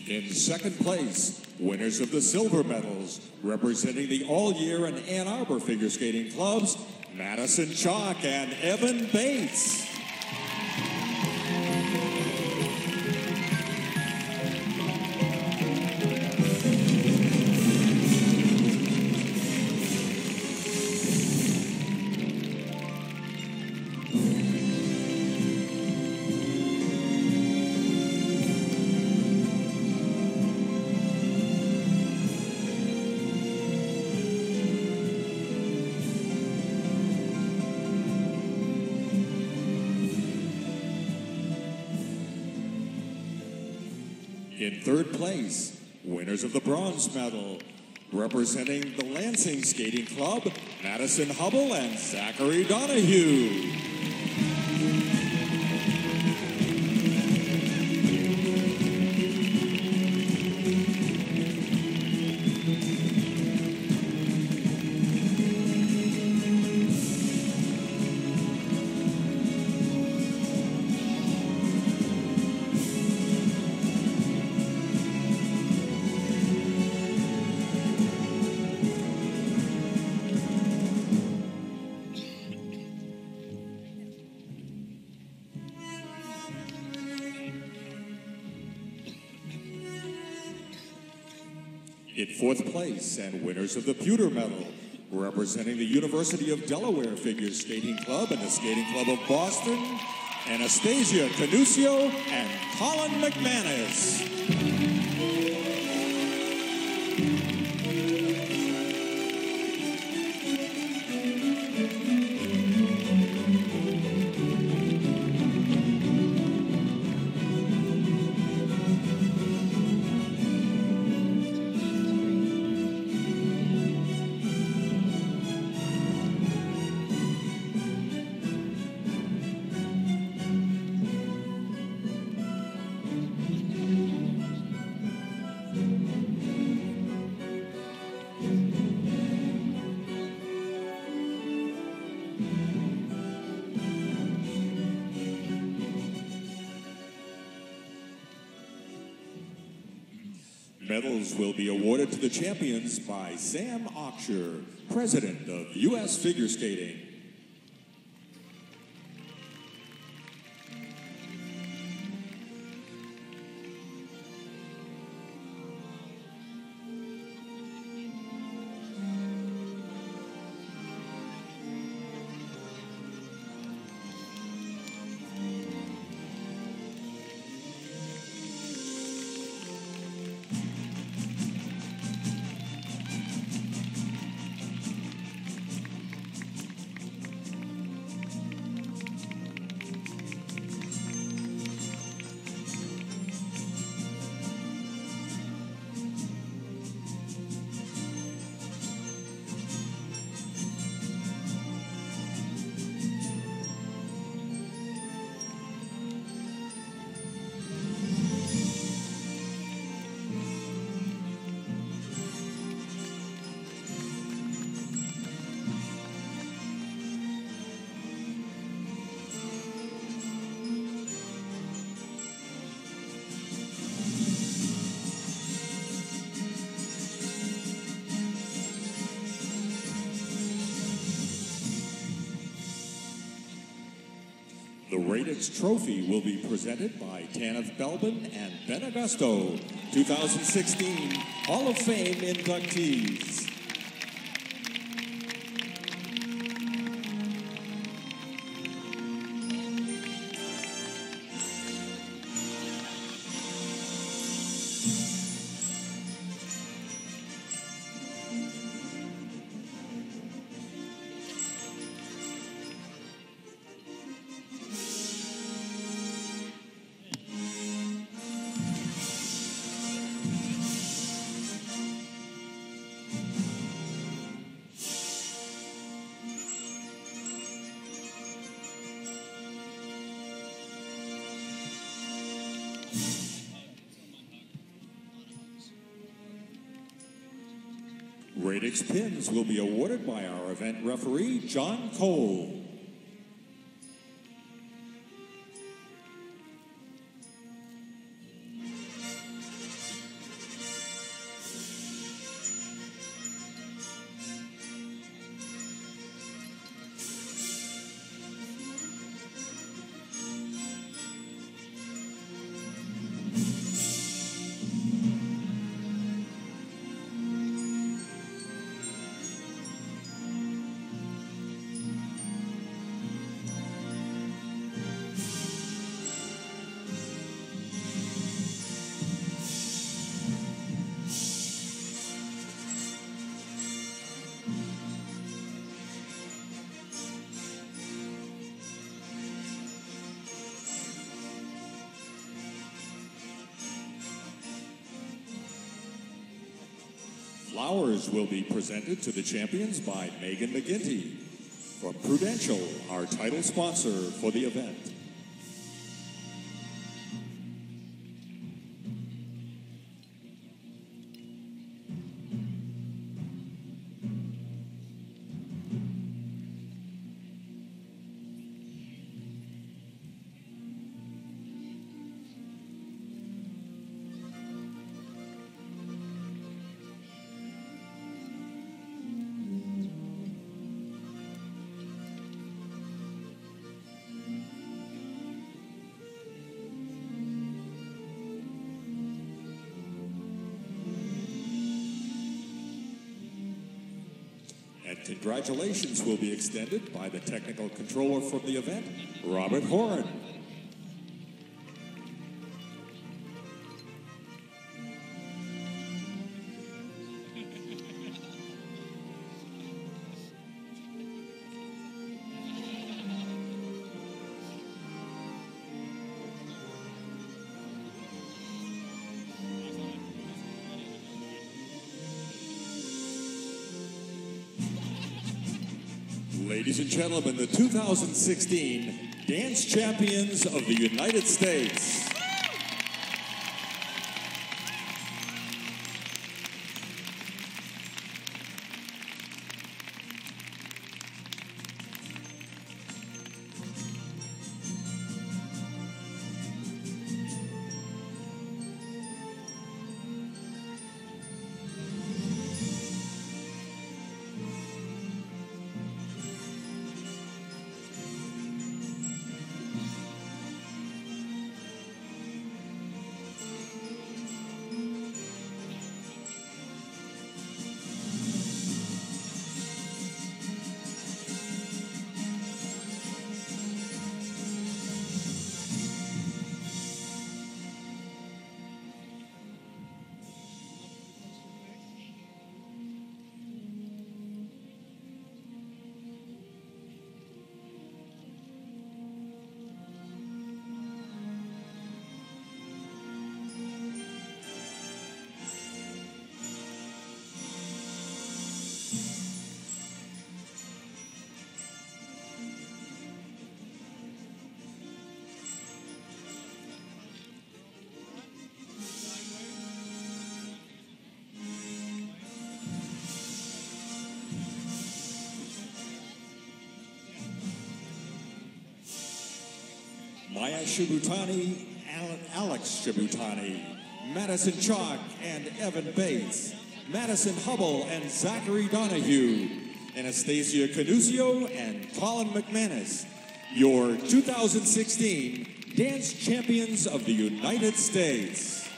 In second place, winners of the silver medals, representing the All-Year and Ann Arbor Figure Skating Clubs, Madison Chalk and Evan Bates. In third place, winners of the bronze medal, representing the Lansing Skating Club, Madison Hubble and Zachary Donahue. In fourth place, and winners of the pewter medal, representing the University of Delaware Figure Skating Club and the Skating Club of Boston, Anastasia Canucio and Colin McManus. Medals will be awarded to the champions by Sam Auksher, President of U.S. Figure Skating. The Radix Trophy will be presented by Tanith Belbin and Ben Augusto, 2016 Hall of Fame inductees. Radix pins will be awarded by our event referee, John Cole. Flowers will be presented to the champions by Megan McGinty from Prudential, our title sponsor for the event. And congratulations will be extended by the technical controller from the event, Robert Horn. Ladies and gentlemen, the 2016 Dance Champions of the United States. Maya Shibutani, Alex Shibutani, Madison Chalk and Evan Bates, Madison Hubble and Zachary Donahue, Anastasia Canuzio and Colin McManus, your 2016 Dance Champions of the United States.